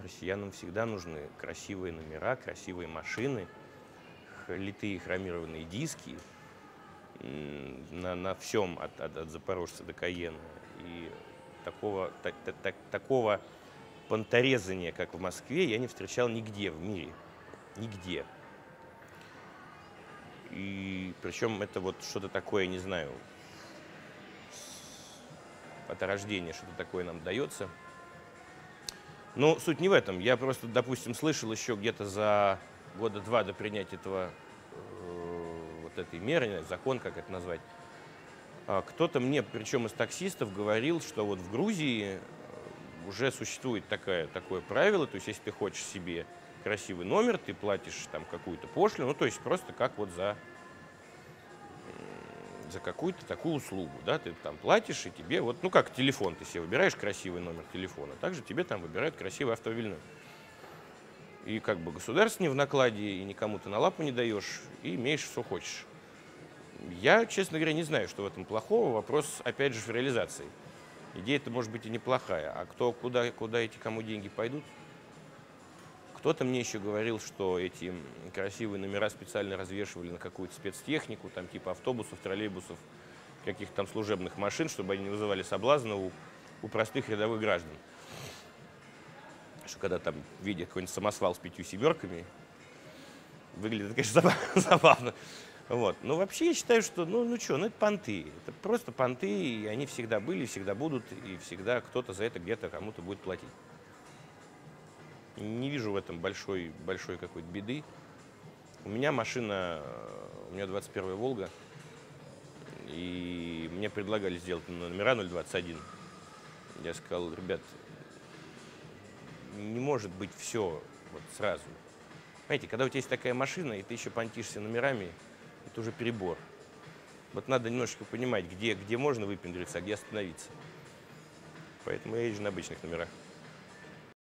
Россиянам всегда нужны красивые номера, красивые машины, литые хромированные диски на всем, от Запорожца до Каена. И такого понторезания, как в Москве, я не встречал нигде в мире. Нигде. И причем это вот что-то такое, не знаю, от рождения что-то такое нам дается. Но суть не в этом. Я просто, допустим, слышал еще где-то за года два до принятия вот этой меры, не знаю, закон, как это назвать, кто-то мне, причем из таксистов, говорил, что вот в Грузии уже существует такое правило, то есть если ты хочешь себе красивый номер, ты платишь там какую-то пошлину, ну то есть просто как вот за какую-то такую услугу, да, ты там платишь, и тебе вот, ну как телефон, ты себе выбираешь красивый номер телефона, также тебе там выбирают красивый автомобильный номер. И как бы государство не в накладе, и никому ты на лапу не даешь, и имеешь, что хочешь. Я, честно говоря, не знаю, что в этом плохого, вопрос, опять же, в реализации. Идея-то может быть и неплохая, а куда эти кому деньги пойдут? Кто-то мне еще говорил, что эти красивые номера специально развешивали на какую-то спецтехнику, там типа автобусов, троллейбусов, каких-то там служебных машин, чтобы они не вызывали соблазна у простых рядовых граждан. Что когда там видят какой-нибудь самосвал с 5 семерками, выглядит, конечно, забавно. Вот. Но вообще я считаю, что, ну это понты. Это просто понты, и они всегда были, всегда будут, и всегда кто-то за это где-то кому-то будет платить. Не вижу в этом большой какой-то беды. У меня машина, у меня 21-я «Волга», и мне предлагали сделать номера 021. Я сказал, ребят, не может быть все вот сразу. Понимаете, когда у тебя есть такая машина, и ты еще понтишься номерами, это уже перебор. Вот надо немножечко понимать, где можно выпендриться, а где остановиться. Поэтому я езжу на обычных номерах.